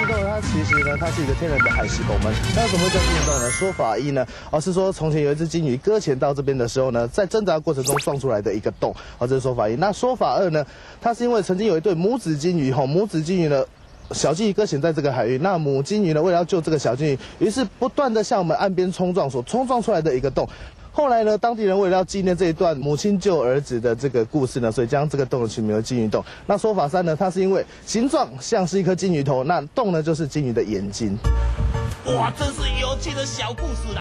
鱼洞呢，它其实呢，它是一个天然的海蚀拱门。那怎么会叫金鱼洞呢？说法一呢，是说从前有一只金鱼搁浅到这边的时候呢，在挣扎过程中撞出来的一个洞。这是说法一。那说法二呢，它是因为曾经有一对母子金鱼，母子金鱼呢。小金鱼搁浅在这个海域，那母金鱼呢，为了要救这个小金鱼，于是不断的向我们岸边冲撞，所冲撞出来的一个洞。后来呢，当地人为了要纪念这一段母亲救儿子的这个故事呢，所以将这个洞取名为金鱼洞。那说法三呢，它是因为形状像是一颗金鱼头，那洞呢就是金鱼的眼睛。 哇，真是有趣的小故事啦！